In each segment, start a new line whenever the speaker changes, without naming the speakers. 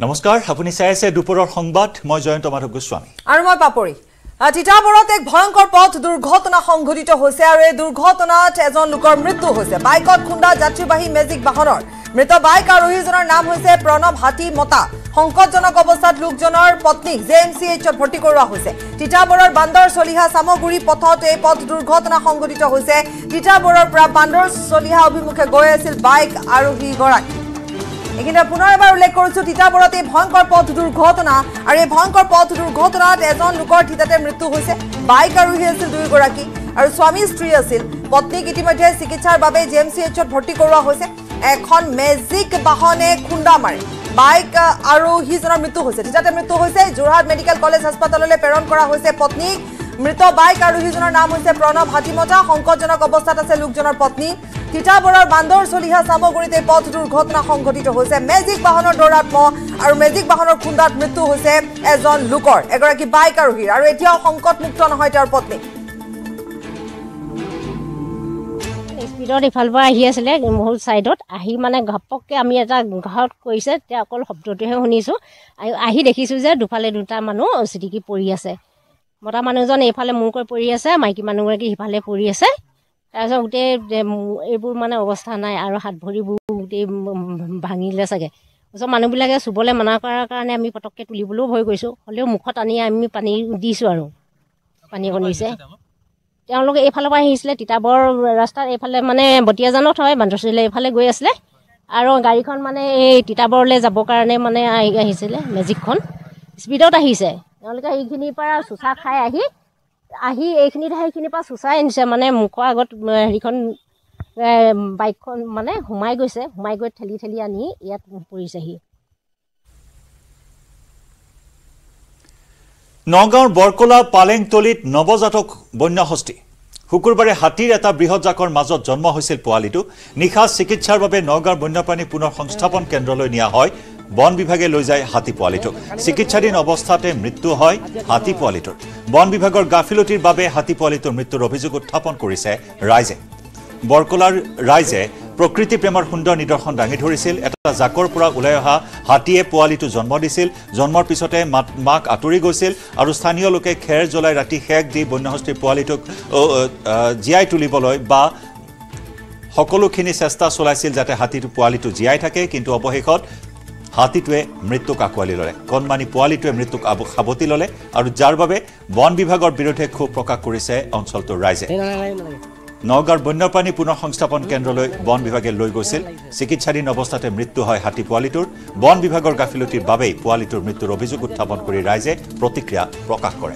নমস্কাৰ আপুনি চাই আছে দুপৰৰ সংবাদ মই জয়ন্ত মাধৱ গোস্বামী
আৰু মই পাপৰি তিতাবৰত এক ভয়ংকৰ পথ দুৰ্ঘটনা সংঘটিত হৈছে আৰু এই দুৰ্ঘটনাত এজন লোকৰ মৃত্যু হৈছে বাইকত খুন্দা যাত্ৰীবাহী মেজিক বাহনৰ মৃত বাইক আৰোহীজনৰ নাম হৈছে প্ৰণৱ হাতী মতা সংকটজনক অৱস্থাত লোকজনৰ পত্নীক জেএমচিএইচত ভৰ্তি কৰোৱা হৈছে তিতাবৰৰ বান্দৰ চলিহা সামগুৰি পথত এই পথ দুৰ্ঘটনা সংঘটিত হৈছে তিতাবৰৰ পৰা বান্দৰ চলিহা অভিমুখে গৈ আছিল বাইক আৰোহী গৰাকী এখানে পুনৰ এবাৰ উল্লেখ কৰিছো তিতাবৰত এই ভয়ংকৰ পথ দুৰ্ঘটনা আৰু এই ভয়ংকৰ পথ দুৰ্ঘটনাত এজন লোকৰ ঠিতাতে মৃত্যু হৈছে বাইক আৰোহী আছিল দুই গৰাকী আৰু স্বামী স্ত্ৰী আছিল পত্নীক ইতিমধ্যে চিকিৎসাৰ বাবে জেএমচিএইচত ভৰ্তি কৰোৱা হৈছে এখন মেজিক বাহনে খুন্দা মাৰি বাইক আৰোহীজনৰ মৃত্যু হৈছে ঠিতাতে মৃত্যু হৈছে যোৰহাট মেডিকেল কলেজ হাস্পতাললৈ প্ৰেৰণ কৰা হৈছে পত্নীক মৃত বাইক আৰোহীজনৰ নাম হৈছে প্ৰণৱ হাতীমতা সংকটজনক অৱস্থাত আছে লোকজনৰ পত্নী তিতাবৰৰ বান্দৰ চলিহা সামগুৰিতে পথ দুৰ্ঘটনা সংঘটিত হৈছে মেজিক বাহনৰ দৌৰাত্ম আৰু মেজিক বাহনৰ খুন্দাত মৃত্যু হৈছে এজন লোকৰ এগৰাকী বাইক আৰোহীৰ আৰু এতিয়াও সংকটমুক্ত নহয় তেওঁৰ পত্নী
স্পিডত ইফালৰ পৰা আহি আছিলে মূল ছাইডত আহি মানে ঘপককৈ আমি এটা ঘৰত কৰিছে তেতিয়া অকল শব্দটোহে শুনিছোঁ আহি দেখিছোঁ যে দুফালে দুটা মানুহ চিটিকি পৰি আছে মতা মানুহজন এইফালে মূৰকৈ পৰি আছে মাইকী মানুহগৰাকী সিফালে পৰি আছে তাৰপিছত গোটেই এইবোৰ মানে অৱস্থা নাই আৰু হাত ভৰিবোৰ গোটেই ভাঙিলে চাগে ওচৰ মানুহবিলাকে চুবলৈ মানা কৰাৰ কাৰণে আমি পটককৈ তুলিবলৈও ভয় কৰিছোঁ হ'লেও মুখত আনি আমি পানী দিছোঁ আৰু পানী কণিছে তেওঁলোকে এইফালৰ পৰা আহিছিলে তিতাবৰ ৰাস্তাত এইফালে মানে বটিয়াজানত হয় বান্দৰচলিলে এইফালে গৈ আছিলে আৰু গাড়ীখন মানে এই তিতাবৰলৈ যাবৰ কাৰণে মানে আহিছিলে মেজিকখন স্পীডত আহিছে তেওঁলোকে এইখিনিৰ পৰা চোচা খাই আহি এইখিনিৰ পৰা চোচাই আনিছে মানে মুখৰ আগত হেৰিখন বাইকখন মানে সোমাই গৈ ঠেলি আনি ইয়াত পৰিছেহি
নগাঁৱৰ বৰকলা পালেংতলিত নৱজাতক বন্যহস্তী শুকুৰবাৰে হাতীৰ এটা বৃহৎ জাকৰ মাজত জন্ম হৈছিল পোৱালিটো নিশা চিকিৎসাৰ বাবে নগাঁৱৰ বন্যপ্ৰাণী পুনৰ সংস্থাপন কেন্দ্ৰলৈ নিয়া হয় বন বিভাগে লৈ যায় হাতী পোৱালিটো চিকিৎসাধীন অৱস্থাতে মৃত্যু হয় হাতী পোৱালিটোৰ বন বিভাগৰ গাফিলতিৰ বাবে হাতী পোৱালিটোৰ মৃত্যুৰ অভিযোগ উত্থাপন কৰিছে ৰাইজে বৰকলাৰ ৰাইজে প্ৰকৃতি প্ৰেমৰ সুন্দৰ নিদৰ্শন দাঙি ধৰিছিল এটা জাকৰ পৰা ওলাই অহা হাতীয়ে পোৱালিটো জন্ম দিছিল জন্মৰ পিছতে মাক আঁতৰি গৈছিল আৰু স্থানীয় লোকে খেৰ জ্বলাই ৰাতি শেক দি বন্যহস্তীৰ পোৱালিটোক জীয়াই তুলিবলৈ বা সকলোখিনি চেষ্টা চলাইছিল যাতে হাতীটো পোৱালিটো জীয়াই থাকে কিন্তু অৱশেষত হাতীটোৱে মৃত্যুক আঁকোৱালি ল'লে কণমানি পোৱালিটোৱে মৃত্যুক সাৱটি ল'লে আৰু যাৰ বাবে বন বিভাগৰ বিৰুদ্ধে ক্ষোভ প্ৰকাশ কৰিছে অঞ্চলটোৰ ৰাইজে নগাঁৱৰ বন্যপ্ৰাণী পুনৰ সংস্থাপন কেন্দ্ৰলৈ বন বিভাগে লৈ গৈছিল চিকিৎসাধীন অৱস্থাতে মৃত্যু হয় হাতী পোৱালিটোৰ বন বিভাগৰ গাফিলতিৰ বাবেই পোৱালিটোৰ মৃত্যুৰ অভিযোগ উত্থাপন কৰি ৰাইজে প্ৰতিক্ৰিয়া প্ৰকাশ কৰে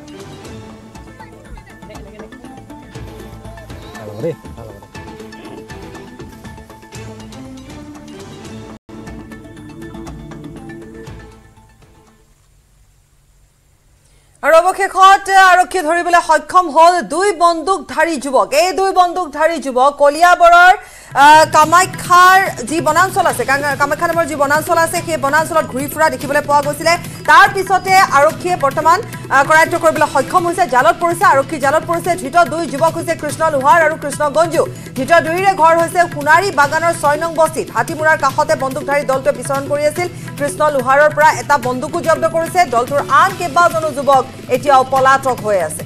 আৰু অৱশেষত আৰক্ষী ধৰিবলৈ সক্ষম হ'ল দুই বন্দুকধাৰী যুৱক এই দুই বন্দুকধাৰী যুৱক কলিয়াবৰৰ কামাখ্যাৰ যি বনাঞ্চল আছে কামাখ্যা নামৰ যি বনাঞ্চল আছে সেই বনাঞ্চলত ঘূৰি ফুৰা দেখিবলৈ পোৱা গৈছিলে তাৰ পিছতে আৰক্ষীয়ে বৰ্তমান কৰায়ত্ব কৰিবলৈ সক্ষম হৈছে জালত পৰিছে আৰক্ষী জালত পৰিছে ধৃত দুই যুৱক হৈছে কৃষ্ণ লোহাৰ আৰু কৃষ্ণ গঞ্জু ধৃত দুয়োৰে ঘৰ হৈছে সোণাৰী বাগানৰ 6 নং বস্তিত হাতীমুৰাৰ কাষতে বন্দুকধাৰী দলটোৱে বিচৰণ কৰি আছিল কৃষ্ণ লোহাৰৰ পৰা এটা বন্দুকো জব্দ কৰিছে দলটোৰ আন কেইবাজনো যুৱক এতিয়াও পলাতক হৈ আছে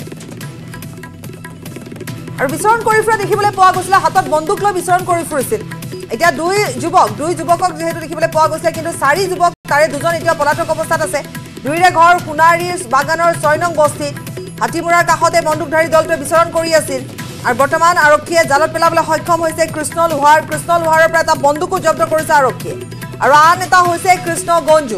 আৰু বিচৰণ কৰি ফুৰা দেখিবলৈ পোৱা গৈছিল হাতত বন্দুক লৈ বিচৰণ কৰি ফুৰিছিল এতিয়া দুই যুৱকক যেহেতু দেখিবলৈ পোৱা গৈছে কিন্তু 4 যুৱক তাৰে দুজন এতিয়া পলাতক অৱস্থাত আছে দুইৰে ঘৰ সোণাৰী বাগানৰ 6 নং বস্তিত হাতীমুৰাৰ কাষতে বন্দুকধাৰী দলটোৱে বিচৰণ কৰি আছিল আৰু বৰ্তমান আৰক্ষীয়ে জালত পেলাবলৈ সক্ষম হৈছে কৃষ্ণ লোহাৰৰ পৰা এটা বন্দুকো জব্দ কৰিছে আৰক্ষীয়ে আৰু আন এটা হৈছে কৃষ্ণ গঞ্জু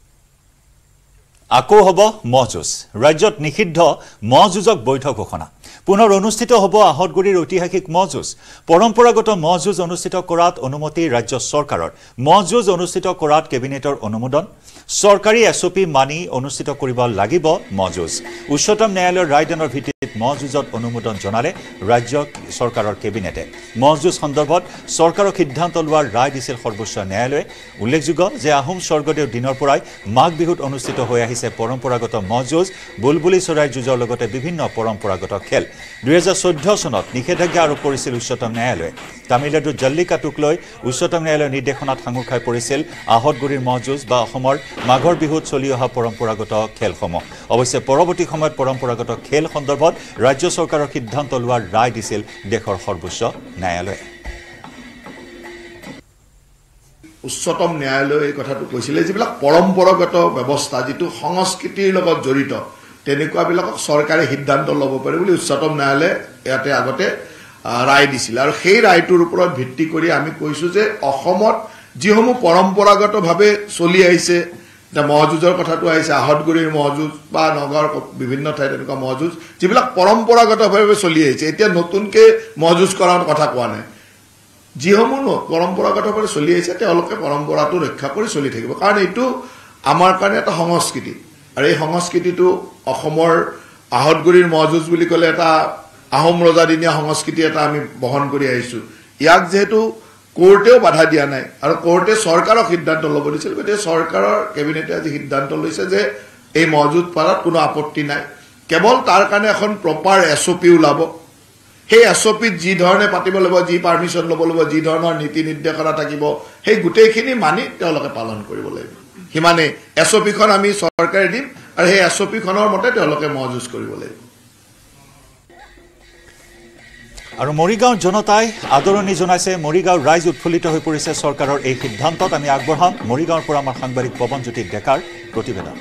আকৌ হ'ব মহ যুঁজ ৰাজ্যত নিষিদ্ধ মহ যুঁজক বৈধ ঘোষণা পুনৰ অনুষ্ঠিত হ'ব আহতগুৰিৰ ঐতিহাসিক মহযুঁজ পৰম্পৰাগত মহযুঁজ অনুষ্ঠিত কৰাত অনুমতি ৰাজ্য চৰকাৰৰ মহযুঁজ অনুষ্ঠিত কৰাত কেবিনেটৰ অনুমোদন চৰকাৰী এছঅপি মানি অনুষ্ঠিত কৰিব লাগিব মহযুঁজ উচ্চতম ন্যায়ালয়ৰ ৰায়দানৰ ভিত্তিত মহযুঁজত অনুমোদন জনালে ৰাজ্য চৰকাৰৰ কেবিনেটে মহযুঁজ সন্দৰ্ভত চৰকাৰক সিদ্ধান্ত লোৱাৰ ৰায় দিছিল সৰ্বোচ্চ ন্যায়ালয়ে উল্লেখযোগ্য যে আহোম স্বৰ্গদেউ দিনৰ পৰাই মাঘ বিহুত অনুষ্ঠিত হৈ আহিছে পৰম্পৰাগত মহযুঁজ বুলবুলি চৰাইৰ যুঁজৰ লগতে বিভিন্ন পৰম্পৰাগত খেল 2014 চনত নিষেধাজ্ঞা আৰোপ কৰিছিল উচ্চতম ন্যায়ালয়ে তামিলনাডুৰ জল্লিকাটুক লৈ উচ্চতম ন্যায়ালয়ৰ নিৰ্দেশনাত সাঙুৰ খাই পৰিছিল আহতগুৰিৰ মহযুঁজ বা অসমৰ মাঘৰ বিহুত চলি অহা পৰম্পৰাগত খেলসমূহ অৱশ্যে পৰৱৰ্তী সময়ত পৰম্পৰাগত খেল সন্দৰ্ভত ৰাজ্য চৰকাৰৰ সিদ্ধান্ত লোৱাৰ ৰায় দিছিল দেশৰ সৰ্বোচ্চ ন্যায়ালয়ে
উচ্চতম ন্যায়ালয়ে এই কথাটো কৈছিলে যিবিলাক পৰম্পৰাগত ব্যৱস্থা যিটো সংস্কৃতিৰ লগত জড়িত তেনেকুৱাবিলাকক চৰকাৰে সিদ্ধান্ত ল'ব পাৰে বুলি উচ্চতম ন্যায়ালয়ে ইয়াতে আগতে ৰায় দিছিল আৰু সেই ৰায়টোৰ ওপৰত ভিত্তি কৰি আমি কৈছো যে অসমত যিসমূহ পৰম্পৰাগতভাৱে চলি আহিছে মহযুঁজৰ কথাটো আহিছে আহতগুৰিৰ মহযুঁজ বা নগাঁৱৰ বিভিন্ন ঠাইত এনেকুৱা মহযুঁজ যিবিলাক পৰম্পৰাগতভাৱে চলি আহিছে এতিয়া নতুনকে মহযুঁজ কৰাৰ কথা কোৱা নাই যিসমূহ পৰম্পৰাগতভাৱে চলি আহিছে তেওঁলোকে পৰম্পৰাটো ৰক্ষা কৰি চলি থাকিব কাৰণ এইটো আমাৰ কাৰণে এটা সংস্কৃতি আৰু এই সংস্কৃতিটো অসমৰ আহতগুৰিৰ মহযুঁজ বুলি ক'লে এটা আহোম ৰজাদিনীয়া সংস্কৃতি এটা আমি বহন কৰি আহিছো ইয়াক যেহেতু কোৰ্টেও বাধা দিয়া নাই আৰু কোৰ্টে চৰকাৰক সিদ্ধান্ত ল'ব দিছিল গতিকে চৰকাৰৰ কেবিনেটে আজি সিদ্ধান্ত লৈছে যে এই মহযুঁজ পাৰাত কোনো আপত্তি নাই কেৱল তাৰ কাৰণে এখন প্ৰপাৰ এছঅপি ওলাব সেই এছঅপিত যি ধৰণে পাতিব লাগিব যি পাৰমিশ্যন ল'ব লাগিব যি ধৰণৰ নীতি নিৰ্দেশনা থাকিব সেই গোটেইখিনি মানি তেওঁলোকে পালন কৰিব লাগিব সিমানে এছঅপিখন আমি চৰকাৰে দিম আৰু সেই এছঅপিখনৰ মতে তেওঁলোকে মহযুঁজ কৰিব লাগিব
আৰু মৰিগাঁৱৰ জনতাই আদৰণি জনাইছে মৰিগাঁৱৰ ৰাইজ উৎফুল্লিত হৈ পৰিছে চৰকাৰৰ এই সিদ্ধান্তত আমি আগবঢ়াম মৰিগাঁৱৰ পৰা আমাৰ সাংবাদিক পৱনজ্যোতি ডেকাৰ প্ৰতিবেদন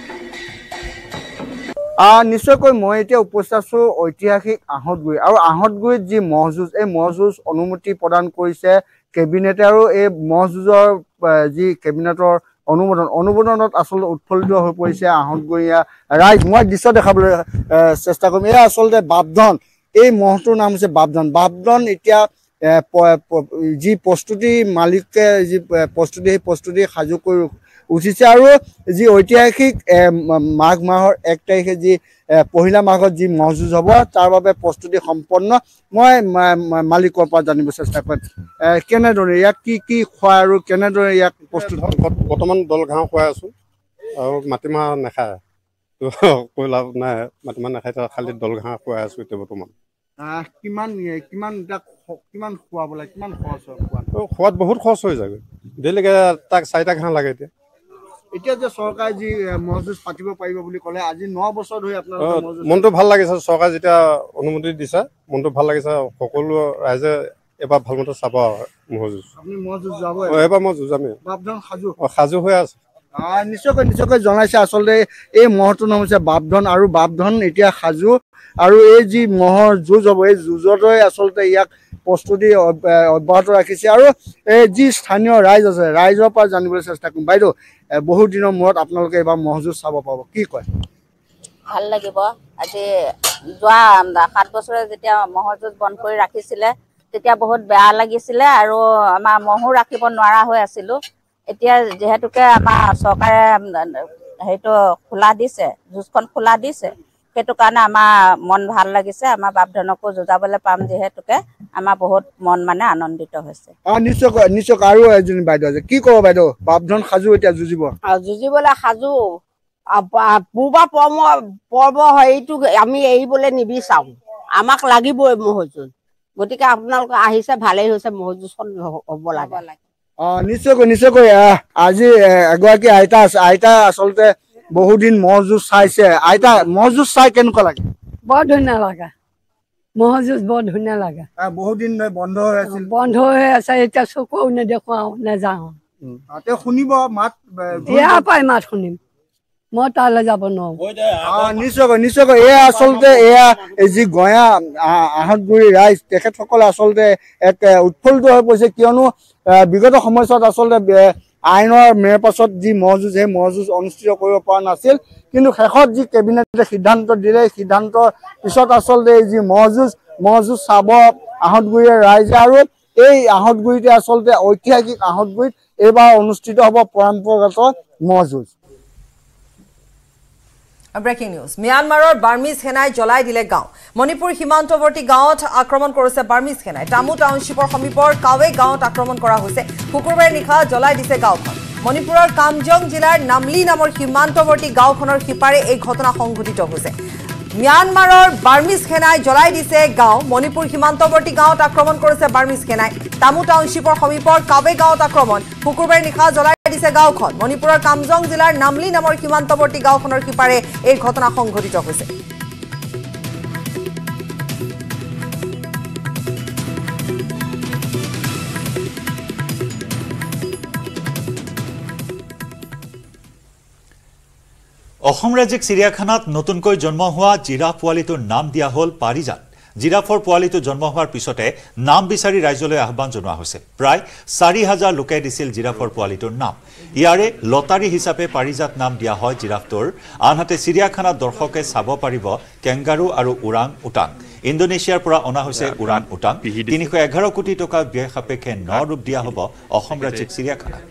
নিশ্চয়কৈ মই এতিয়া উপস্থিত আছো ঐতিহাসিক আহতগুৰি আৰু আহতগুৰিত যি মহযুঁজ এই মহযুঁজ অনুমতি প্ৰদান কৰিছে কেবিনেটে আৰু এই মহযুঁজৰ যি কেবিনেটৰ অনুমোদনত আচলতে উৎফুল্লিত হৈ পৰিছে আহতগুৰিয়া ৰাইজ মই দৃশ্য দেখাবলৈ চেষ্টা কৰিম এয়া আচলতে বাপধন এই মহটোৰ নাম হৈছে বাপধন এতিয়া যি প্ৰস্তুতি মালিকে যি প্ৰস্তুতি সেই প্ৰস্তুতি সাজু কৰি উঠিছে আৰু যি ঐতিহাসিক মাঘ মাহৰ 1 তাৰিখে যি পহিলা মাঘত যি মহযুঁজ হ'ব তাৰ বাবে প্ৰস্তুতি সম্পন্ন মই মালিকৰ পৰা জানিব চেষ্টা কৰিম কেনেদৰে ইয়াক কি খোৱা আৰু কেনেদৰে ইয়াক প্ৰস্তুত
বৰ্তমান দল ঘাঁহ খুৱাই আছো আৰু মাটিমাহ নাখায় তো কৈ লাভ নাই মাটিমাহ নাখায় খালি দল ঘাঁহ খুৱাই আছো এতিয়া বৰ্তমান
কিমান খোৱাবলে কিমান খৰচ হয়
খোৱাত বহুত খৰচ হৈ যায় ডেইলিকে তাক 4টা ঘাঁহ লাগে
এতিয়া যে চৰকাৰে যি মহযুঁজ পাতিব পাৰিব বুলি ক'লে আজি 9 বছৰ ধৰি আপোনালোকৰ
মনটো ভাল লাগিছে চৰকাৰে যেতিয়া অনুমতি দিছে মনটো ভাল লাগিছে সকলো ৰাইজে এবাৰ ভালমতে চাব মহযুঁজ
আপুনি মহযুঁজ যাব
এবাৰ মই যুঁজামে
বাপধন
সাজু হৈ আছে
নিশ্চয়কৈ জনাইছে আচলতে এই মহটোৰ নাম হৈছে বাপধন আৰু বাপধন এতিয়া সাজু আৰু এই যি মহৰ যুঁজ হ'ব এই যুঁজতে আচলতে ইয়াক প্ৰস্তুতি অব্যাহত ৰাখিছে আৰু এই যি স্থানীয় ৰাইজ আছে ৰাইজৰ পৰা জানিবলৈ চেষ্টা কৰিম বাইদেউ বহুত দিনৰ মূৰত আপোনালোকে এবাৰ মহযুঁজ চাব পাব কি কয়
ভাল লাগিব আজি যোৱা 7 বছৰে যেতিয়া মহযুঁজ বন্ধ কৰি ৰাখিছিলে তেতিয়া বহুত বেয়া লাগিছিলে আৰু আমাৰ মহো ৰাখিব নোৱাৰা হৈ আছিলো এতিয়া যেহেতুকে আমাৰ চৰকাৰে হেইটো খোলা দিছে যুঁজখন খোলা দিছে সেইটো কাৰণে আমাৰ মন ভাল লাগিছে আমাৰ বাপধনকো যুঁজাবলৈ পাম যেহেতুকে আমাৰ বহুত মন মানে আনন্দিত হৈছে
নিশ্চয় আৰু এজনী বাইদেউ আছে কি ক'ব বাইদেউ বাপধন সাজু এতিয়া
যুঁজিবলৈ সাজু পূৰ্বা পৰ্ব হেৰিটো আমি এৰিবলৈ নিবিচাৰো আমাক লাগিবই মহযুঁজ গতিকে আপোনালোকে আহিছে ভালেই হৈছে মহযুঁজখন হ'ব লাগে
নিশ্চয়কৈ আজি এগৰাকী আইতা আছে আইতা আচলতে বহুদিন মহযুঁজ চাইছে আইতা মহযুঁজ চাই কেনেকুৱা লাগে
বৰ ধুনীয়া লাগে মহযুঁজ বৰ ধুনীয়া লাগে
বহুদিন বন্ধ
হৈ আছে এতিয়া চকু নেদেখুৱাও নেযাওঁ
শুনিব মাত
ইয়াৰ পৰাই মাত শুনিম মই তালৈ যাব নোৱাৰো
নিশ্চয়কৈ এয়া আচলতে এয়া যি গঞা আহতগুৰি ৰাইজ তেখেতসকলে আচলতে এক উৎফুল্লিত হৈ পৰিছে কিয়নো বিগত সময়ছোৱাত আচলতে আইনৰ মেৰ পাছত যি মহযুঁজ সেই মহযুঁজ অনুষ্ঠিত কৰিব পৰা নাছিল কিন্তু শেষত যি কেবিনেটে সিদ্ধান্ত দিলে সিদ্ধান্তৰ পিছত আচলতে যি মহযুঁজ চাব আহঁতগুৰিৰ ৰাইজে আৰু এই আহঁতগুৰিতে আচলতে ঐতিহাসিক আহঁতগুৰিত এইবাৰ অনুষ্ঠিত হ'ব পৰম্পৰাগত মহযুঁজ
ব্ৰেকিং নিউজ মিয়ানমাৰৰ বাৰ্মিজ সেনাই জ্বলাই দিলে গাঁও মণিপুৰ সীমান্তৱৰ্তী গাঁৱত আক্ৰমণ কৰিছে বাৰ্মিজ সেনাই টামু টাউনশ্বিপৰ সমীপৰ কাৱে গাঁৱত আক্ৰমণ কৰা হৈছে শুকুৰবাৰে নিশা জ্বলাই দিছে গাঁওখন মণিপুৰৰ কামজং জিলাৰ নামলি নামৰ সীমান্তৱৰ্তী গাঁওখনৰ সিপাৰে এই ঘটনা সংঘটিত হৈছে মিয়ানমাৰৰ বাৰ্মিজ সেনাই জ্বলাই দিছে গাঁও মণিপুৰ সীমান্তৱৰ্তী গাঁৱত আক্ৰমণ কৰিছে বাৰ্মিজ সেনাই টামু টাউনশ্বিপৰ সমীপৰ কাৱে গাঁৱত আক্ৰমণ শুকুৰবাৰে নিশা জ্বলাই দিছে গাঁওখন মণিপুৰৰ কামজং জিলাৰ নামলি নামৰ সীমান্তৱৰ্তী গাঁওখনৰ সিপাৰে এই ঘটনা সংঘটিত হৈছে
অসম ৰাজ্যিক চিৰিয়াখানাত নতুনকৈ জন্ম হোৱা জিৰাফ পোৱালিটোৰ নাম দিয়া হ'ল পাৰিজাত জিৰাফৰ পোৱালিটো জন্ম হোৱাৰ পিছতে নাম বিচাৰি ৰাইজলৈ আহ্বান জনোৱা হৈছে প্ৰায় ৪,০০০ লোকে দিছিল জিৰাফৰ পোৱালিটোৰ নাম ইয়াৰে লটাৰী হিচাপে পাৰিজাত নাম দিয়া হয় জিৰাফটোৰ আনহাতে চিৰিয়াখানাত দৰ্শকে চাব পাৰিব কেংগাৰু আৰু উৰাং উটাং ইণ্ডোনেছিয়াৰ পৰা অনা হৈছে উৰাং উটাং ৩১১ কোটি টকা ব্যয় সাপেক্ষে ৯ ৰূপ দিয়া হ'ব অসম ৰাজ্যিক চিৰিয়াখানাক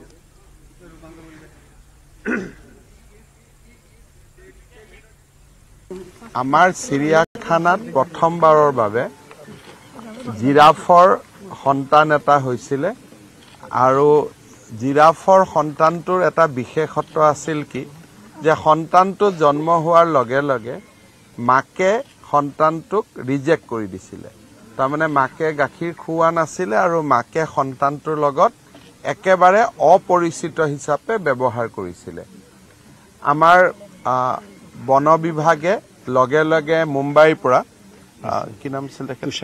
আমাৰ চিৰিয়াখানাত প্ৰথমবাৰৰ বাবে জিৰাফৰ সন্তান এটা হৈছিল আৰু জিৰাফৰ সন্তানটোৰ এটা বিশেষত্ব আছিল কি যে সন্তানটো জন্ম হোৱাৰ লগে লগে মাকে সন্তানটোক ৰিজেক্ট কৰি দিছিল তাৰমানে মাকে গাখীৰ খুওৱা নাছিল আৰু মাকে সন্তানটোৰ লগত একেবাৰে অপৰিচিত হিচাপে ব্যৱহাৰ কৰিছিল আমাৰ বন বিভাগে লগে লগে মুম্বাইৰ পৰা কি নাম আছিল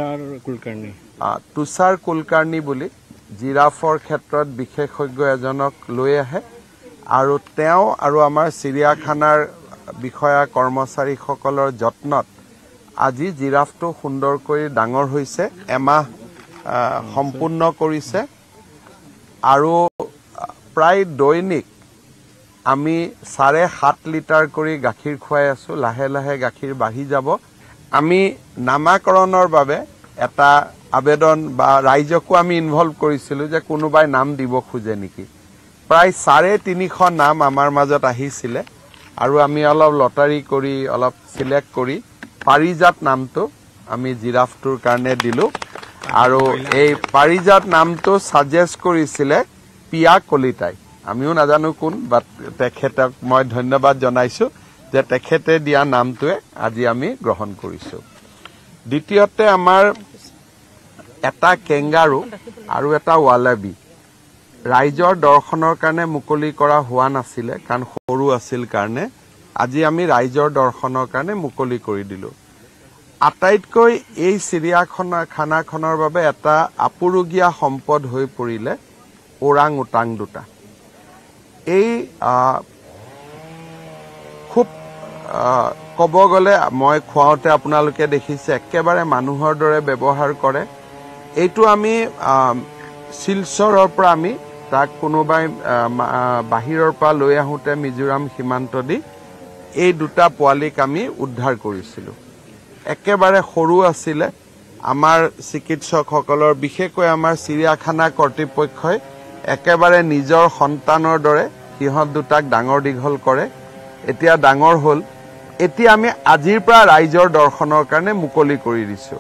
তুষাৰ কুলকাৰ্ণী বুলি জিৰাফৰ ক্ষেত্ৰত বিশেষজ্ঞ এজনক লৈ আহে আৰু তেওঁ আৰু আমাৰ চিৰিয়াখানাৰ বিষয়া কৰ্মচাৰীসকলৰ যত্নত আজি জিৰাফটো সুন্দৰকৈ ডাঙৰ হৈছে এমাহ সম্পূৰ্ণ কৰিছে আৰু প্ৰায় দৈনিক আমি ৭.৫ লিটাৰ কৰি গাখীৰ খুৱাই আছো লাহে লাহে গাখীৰ বাঢ়ি যাব আমি নামাকৰণৰ বাবে এটা আবেদন বা ৰাইজকো আমি ইনভলভ কৰিছিলো যে কোনোবাই নাম দিব খোজে নেকি প্ৰায় ৩৫০ নাম আমাৰ মাজত আহিছিল আৰু আমি অলপ লটাৰী কৰি অলপ সিলেক্ট কৰি পাৰিজাত নামটো আমি জিৰাফটোৰ কাৰণে দিলো আৰু এই পাৰিজাত নামটো সাজেষ্ট কৰিছিল পিয়া কলিতাই আমিও নাজানো কোন বাট তেখেতক মই ধন্যবাদ জনাইছো যে তেখেতে দিয়া নামটোৱে আজি আমি গ্ৰহণ কৰিছো দ্বিতীয়তে আমাৰ এটা কেংগাৰু আৰু এটা ৱালাবি ৰাইজৰ দৰ্শনৰ কাৰণে মুকলি কৰা হোৱা নাছিল কাৰণ সৰু আছিল কাৰণে আজি আমি ৰাইজৰ দৰ্শনৰ কাৰণে মুকলি কৰি দিলো আটাইতকৈ এই চিৰিয়াখানাখনৰ বাবে এটা আপুৰুগীয়া সম্পদ হৈ পৰিলে ওৰাং উটাং দুটা এই খুব কব গলে মই খুৱাওতে আপোনালোকে দেখিছে একেবাৰে মানুহৰ দৰে ব্যৱহাৰ কৰে এইটো আমি শিলচৰৰ পৰা আমি তাক কোনোবাই বাহিৰৰ পৰা লৈ আহোতে মিজোৰাম সীমান্ত দি এই দুটা পোৱালিক আমি উদ্ধাৰ কৰিছিলো একেবাৰে সৰু আছিল আমাৰ চিকিৎসকসকলৰ বিশেষকৈ আমাৰ চিৰিয়াখানা কৰ্তৃপক্ষই একেবাৰে নিজৰ সন্তানৰ দৰে সিহঁত দুটাক ডাঙৰ দীঘল কৰে এতিয়া ডাঙৰ হ'ল এতিয়া আমি আজিৰ পৰা ৰাইজৰ দৰ্শনৰ কাৰণে মুকলি কৰি দিছো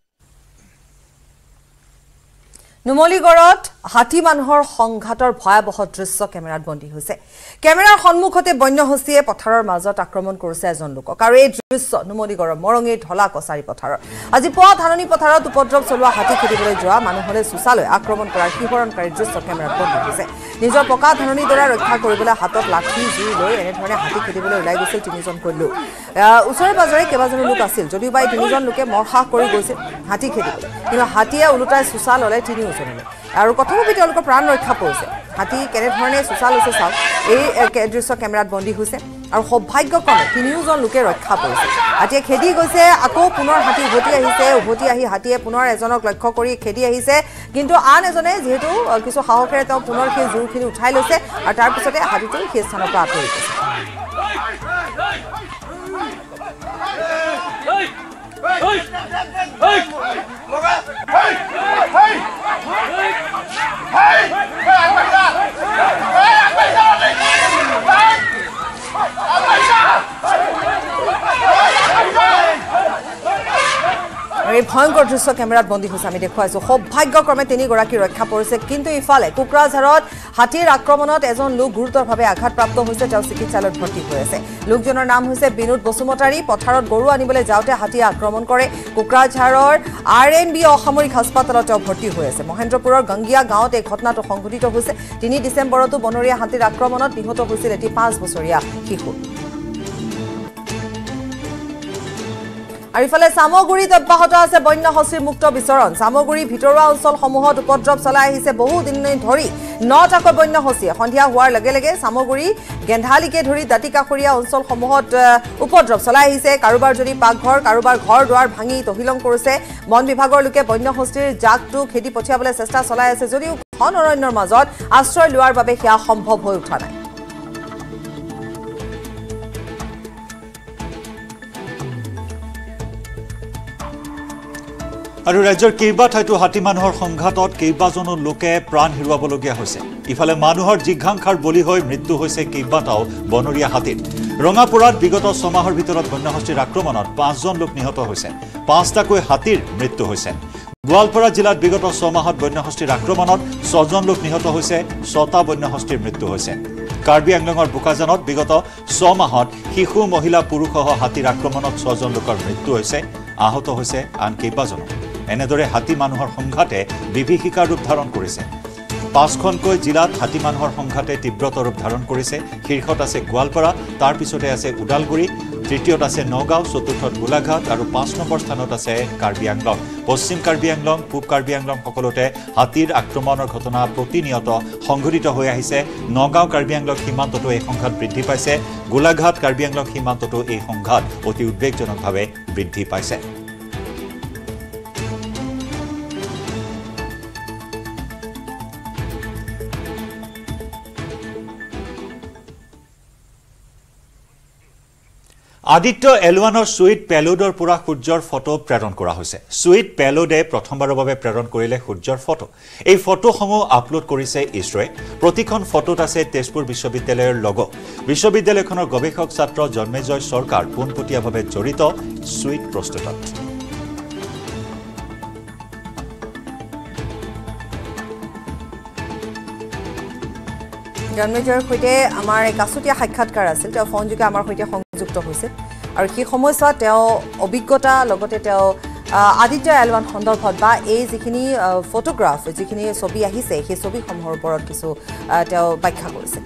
নুমলীগড়ত হাতী মানুহৰ সংঘাতৰ ভয়াবহ দৃশ্য কেমেৰাত বন্দী হৈছে কেমেৰাৰ সন্মুখতে বন্যহস্তীয়ে পথাৰৰ মাজত আক্ৰমণ কৰিছে এজন লোকক আৰু এই দৃশ্য নুমলীগড়ৰ মৰঙীৰ ঢলা কছাৰী পথাৰৰ আজি পুৱা ধাননি পথাৰত উপদ্ৰৱ চলোৱা হাতী খেদিবলৈ যোৱা মানুহলৈ চুচালৈ আক্ৰমণ কৰাৰ শিহৰণকাৰী দৃশ্য কেমেৰাত বন্দী হৈছে নিজৰ পকা ধাননিৰ দ্বাৰা ৰক্ষা কৰিবলৈ হাতত লাঠি জুই লৈ এনেধৰণে হাতী খেদিবলৈ ওলাই গৈছিল তিনিজনকৈ লোক ওচৰে পাজৰে কেইবাজনো লোক আছিল যদিও বা তিনিজন লোকে মৰসাহ কৰি গৈছিল হাতী খেদিবলৈ কিন্তু হাতীয়ে ওলোটাই চুচা ল'লে তিনিওজনলৈ আৰু প্ৰথমতে তেওঁলোকৰ প্ৰাণ ৰক্ষা কৰিছে হাতী কেনেধৰণে চোচাল হৈছে চাওক এই দৃশ্য কেমেৰাত বন্দী হৈছে আৰু সৌভাগ্যক্ৰমে 3জন লোকে ৰক্ষা পৰিছে হাতীয়ে খেদি গৈছে আকৌ পুনৰ হাতী উভতি আহি হাতীয়ে পুনৰ এজনক লক্ষ্য কৰি খেদি আহিছে কিন্তু আন এজনে যেহেতু কিছু সাহসেৰে তেওঁ পুনৰ সেই জোৰখিনি উঠাই লৈছে আৰু তাৰ পিছতে হাতীটো সেই স্থানৰ পৰা আঁতৰি গৈছে এই ভয়ংকৰ দৃশ্য কেমেৰাত বন্দী হৈছে আমি দেখুৱাইছো সৌভাগ্যক্ৰমে 3গৰাকী ৰক্ষা পৰিছে কিন্তু ইফালে কোকৰাঝাৰত হাতীৰ আক্ৰমণত এজন লোক গুৰুতৰভাৱে আঘাতপ্ৰাপ্ত হৈছে তেওঁ চিকিৎসালয়ত ভৰ্তি হৈ আছে লোকজনৰ নাম হৈছে বিনোদ বসুমতাৰী পথাৰত গৰু আনিবলৈ যাওঁতে হাতীয়ে আক্ৰমণ কৰে কোকৰাঝাৰৰ RNB অসামৰিক হাস্পাতালত তেওঁ ভৰ্তি হৈ আছে মহেন্দ্ৰপুৰৰ গংগিয়া গাঁৱত এই ঘটনাটো সংঘটিত হৈছে 3 ডিচেম্বৰতো বনৰীয়া হাতীৰ আক্ৰমণত নিহত হৈছিল এটি 5 বছৰীয়া শিশু আৰু ইফালে সামগুৰিত অব্যাহত আছে বন্য হস্তীৰ মুক্ত বিচৰণ সামগুৰি ভিতৰুৱা অঞ্চলসমূহত উপদ্ৰৱ চলাই আহিছে বহু দিন ধৰি 9টাকৈ বন্য হস্তীয়ে সন্ধিয়া হোৱাৰ লগে লগে সামগুৰি গেন্ধালিকে ধৰি দাঁতিকাষৰীয়া অঞ্চলসমূহত উপদ্ৰৱ চলাই আহিছে কাৰোবাৰ যদি পাকঘৰ কাৰোবাৰ ঘৰ দুৱাৰ ভাঙি তহিলং কৰিছে বন বিভাগৰ লোকে বন্য হস্তীৰ জাকটো খেদি পঠিয়াবলৈ চেষ্টা চলাই আছে যদিও ঘন অৰণ্যৰ মাজত আশ্ৰয় লোৱাৰ বাবে সেয়া সম্ভৱ হৈ উঠা নাই
আৰু ৰাজ্যৰ কেইবা ঠাইতো হাতী মানুহৰ সংঘাতত কেইবাজনো লোকে প্ৰাণ হেৰুৱাবলগীয়া হৈছে ইফালে মানুহৰ জিঘাংখাৰ বলি হৈ মৃত্যু হৈছে কেইবাটাও বনৰীয়া হাতীৰ ৰঙাপুৰাত বিগত 6 মাহৰ ভিতৰত বন্যহস্তীৰ আক্ৰমণত 5জন লোক নিহত হৈছে 5টাকৈ হাতীৰ মৃত্যু হৈছে গোৱালপাৰা জিলাত বিগত 6 মাহত বন্যহস্তীৰ আক্ৰমণত 6জন লোক নিহত হৈছে 6টা বন্যহস্তীৰ মৃত্যু হৈছে কাৰ্বি আংলঙৰ বোকাজানত বিগত 6 মাহত শিশু মহিলা পুৰুষসহ হাতীৰ আক্ৰমণত 6জন লোকৰ মৃত্যু হৈছে আহত হৈছে আন কেইবাজনো এনেদৰে হাতী মানুহৰ সংঘাতে বিভীষিকাৰ ৰূপ ধাৰণ কৰিছে 5খনকৈ জিলাত হাতী মানুহৰ সংঘাতে তীব্ৰতৰ ৰূপ ধাৰণ কৰিছে শীৰ্ষত আছে গোৱালপাৰা তাৰ পিছতে আছে উদালগুৰি তৃতীয়ত আছে নগাঁও চতুৰ্থত গোলাঘাট আৰু 5 নম্বৰ স্থানত আছে কাৰ্বি আংলং পশ্চিম কাৰ্বি আংলং পূব কাৰ্বি আংলং সকলোতে হাতীৰ আক্ৰমণৰ ঘটনা প্ৰতিনিয়ত সংঘটিত হৈ আহিছে নগাঁও কাৰ্বি আংলং সীমান্ততো এই সংঘাত বৃদ্ধি পাইছে গোলাঘাট কাৰ্বি আংলং সীমান্ততো এই সংঘাত অতি উদ্বেগজনকভাৱে বৃদ্ধি পাইছে আদিত্য এল1ৰ সুইট পেলোডৰ পৰা সূৰ্যৰ ফটো প্ৰেৰণ কৰা হৈছে সুইট পেলোডে প্ৰথমবাৰৰ বাবে প্ৰেৰণ কৰিলে সূৰ্যৰ ফটো এই ফটোসমূহ আপলোড কৰিছে ইছৰোৱে প্ৰতিখন ফটোত আছে তেজপুৰ বিশ্ববিদ্যালয়ৰ লগো বিশ্ববিদ্যালয়খনৰ গৱেষক ছাত্ৰ জন্মেজয় সৰকাৰ পোনপটীয়াভাৱে জড়িত সুইট প্ৰস্তুতত
জন্মেজয়ৰ সৈতে আমাৰ এক আছুতীয়া সাক্ষাৎকাৰ আছিল তেওঁ ফোনযোগে আমাৰ সৈতে সংযুক্ত হৈছিল আৰু সেই সময়ছোৱাত তেওঁ অভিজ্ঞতা লগতে তেওঁ আদিত্য এল1 সন্দৰ্ভত বা এই যিখিনি ফটোগ্ৰাফ যিখিনি ছবি আহিছে সেই ছবিসমূহৰ ওপৰত কিছু তেওঁ ব্যাখ্যা কৰিছিল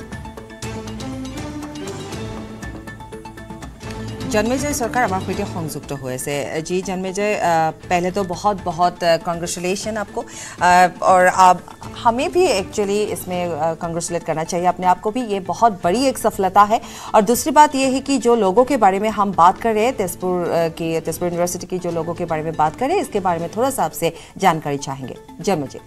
जन्मेजय सरकार हमारे सहित संयुक्त हुए से जी जन्मेजय पहले तो बहुत बहुत कांग्रेचुलेशन आपको और हमें भी एक्चुअली इसमें कांग्रेचुलेट करना चाहिए अपने आप को भी ये बहुत बड़ी एक सफलता है और दूसरी बात ये है कि जो लोगों के बारे में हम बात कर रहे हैं तेजपुर यूनिवर्सिटी की जो लोगों के बारे में बात कर रहे हैं इसके बारे में थोड़ा सा आपसे जानकारी चाहेंगे Janmejay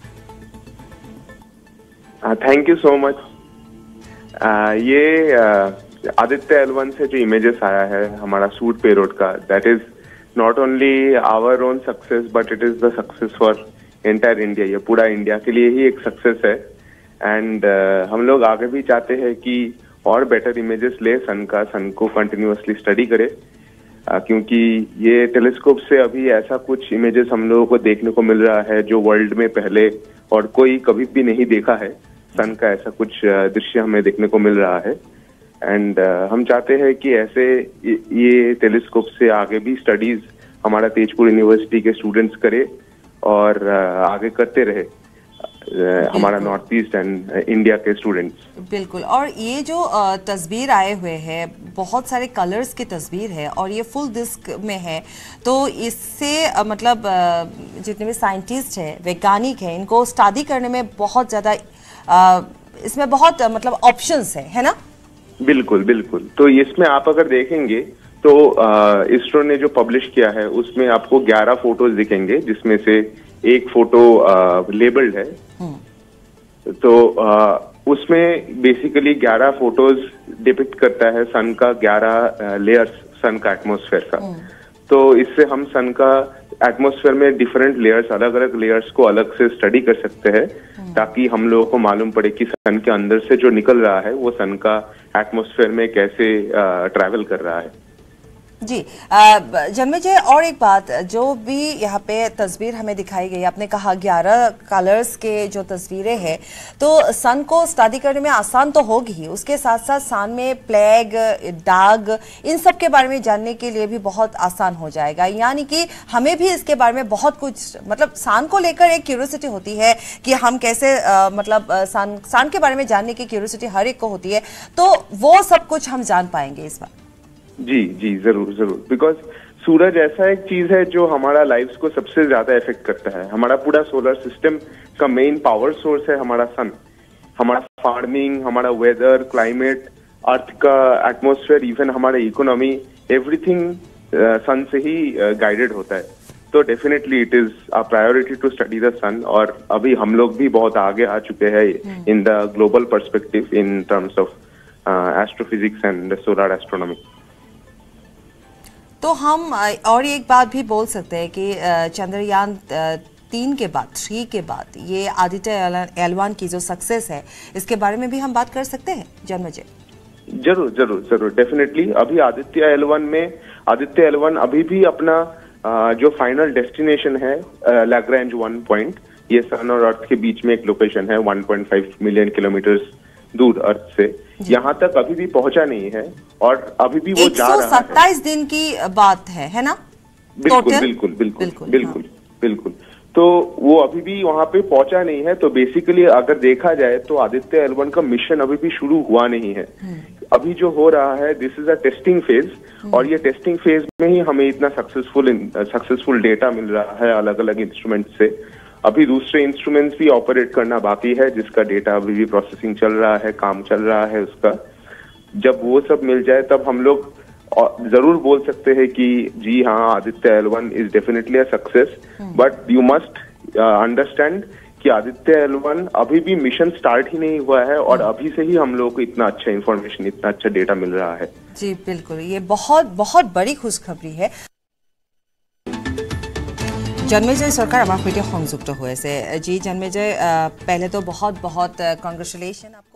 thank you so much ये आदित्य एल1 से जो इमेजेस आया है हमारा सूट पेरोड का that is not only our own success but it is the success for entire India ये पूरा इंडिया के लिए ही एक सक्सेस है एंड हम लोग आगे भी चाहते हैं कि और बेटर इमेजेस ले सन को कंटिन्यूअसली स्टडी करे क्योंकि ये टेलीस्कोप से अभी ऐसा कुछ इमेजेस हम लोगों को देखने को मिल रहा है जो वर्ल्ड में पहले और कोई कभी भी नहीं देखा है सन का ऐसा कुछ दृश्य हमें देखने को मिल रहा है एंड हम चाहते हैं कि ऐसे ये टेलीस्कोप से आगे भी स्टडीज हमारा तेजपुर यूनिवर्सिटी के स्टूडेंट्स करे और आगे करते रहे हमारा नॉर्थ ईस्ट एंड इंडिया के स्टूडेंट्स
बिल्कुल और ये जो तस्वीर आए हुए हैं बहुत सारे कलर्स की तस्वीर है और ये फुल डिस्क में है तो इससे मतलब जितने भी साइंटिस्ट हैं वैज्ञानिक हैं इनको स्टडी करने में बहुत ज़्यादा इसमें बहुत मतलब ऑप्शंस है ना?
बिल्कुल बिल्कुल। तो इसमें आप अगर देखेंगे तो इसरो ने जो पब्लिश किया है उसमें आपको 11 फोटोज दिखेंगे, जिसमें से एक फोटो लेबल्ड है। तो उसमें बेसिकली 11 फोटोज डिपिक्ट करता है सन का 11 लेयर्स, सन का एटमॉस्फेयर का। तो इससे हम सन का एटमॉस्फेयर में डिफरेंट लेयर्स, अलग अलग लेयर्स को अलग से स्टडी कर सकते हैं, ताकि हम लोगों को मालूम पड़े कि सन के अंदर से जो निकल रहा है वो सन का एटमॉस्फेयर में कैसे ट्रैवल कर रहा है।
जी जन्मेजय, और एक बात, जो भी यहाँ पे तस्वीर हमें दिखाई गई, आपने कहा 11 कलर्स के जो तस्वीरें हैं, तो सन को स्टडी करने में आसान तो होगी ही, उसके साथ साथ सन में प्लेग, दाग, इन सब के बारे में जानने के लिए भी बहुत आसान हो जाएगा। यानी कि हमें भी इसके बारे में बहुत कुछ, मतलब सन को लेकर एक क्यूरियोसिटी होती है कि हम कैसे मतलब सन के बारे में जानने की क्यूरियोसिटी हर एक को होती है, तो वो सब कुछ हम जान पाएंगे इस बार।
जी जी, जरूर जरूर। बिकॉज सूरज ऐसा एक चीज है जो हमारा लाइफ्स को सबसे ज्यादा इफेक्ट करता है। हमारा पूरा सोलर सिस्टम का मेन पावर सोर्स है हमारा सन। हमारा फार्मिंग, हमारा वेदर, क्लाइमेट, अर्थ का एटमॉस्फेयर, इवन हमारा इकोनॉमी, एवरीथिंग सन से ही गाइडेड होता है। तो definitely it is a priority to study the sun. और अभी हम लोग भी बहुत आगे आ चुके हैं in the global perspective in terms of astrophysics and solar astronomy.
तो हम और एक बात भी बोल सकते हैं कि चंद्रयान 3 के बाद, 3 के बाद ये आदित्य L1 की जो सक्सेस है, इसके बारे में भी हम बात कर सकते हैं जन्मेजय?
जरूर जरूर जरूर, डेफिनेटली। अभी आदित्य L1 अभी भी अपना जो फाइनल डेस्टिनेशन है लैग्रैंज 1 पॉइंट, ये सन और अर्थ के बीच में एक लोकेशन है 1.5 मिलियन किलोमीटर दूर अर्थ से, यहाँ तक अभी भी पहुंचा नहीं है। और अभी भी वो जा रहा है।
127 दिन की बात है ना?
बिल्कुल बिल्कुल बिल्कुल बिल्कुल बिल्कुल। तो वो अभी भी वहां पे पहुंचा नहीं है। तो बेसिकली अगर देखा जाए तो आदित्य L1 का मिशन अभी भी शुरू हुआ नहीं है। अभी जो हो रहा है, this is a testing phase, और ये टेस्टिंग फेज में ही हमें इतना सक्सेसफुल डेटा मिल रहा है अलग अलग इंस्ट्रूमेंट से। अभी दूसरे इंस्ट्रूमेंट्स भी ऑपरेट करना बाकी है, जिसका डेटा अभी भी प्रोसेसिंग चल रहा है, काम चल रहा है उसका। जब वो सब मिल जाए तब हम लोग जरूर बोल सकते हैं कि जी हाँ, Aditya L1 is definitely a success. But you must understand कि आदित्य L1 अभी भी मिशन स्टार्ट ही नहीं हुआ है, और अभी से ही हम लोगों को इतना अच्छा इन्फॉर्मेशन, इतना अच्छा डेटा मिल रहा है।
जी बिल्कुल, ये बहुत बहुत बड़ी खुशखबरी है। जन्मेजय सरकार आमार सहित संयुक्त हो আছে। जी जन्मेजय, पहले तो बहुत बहुत कॉन्ग्रेचुलेशन।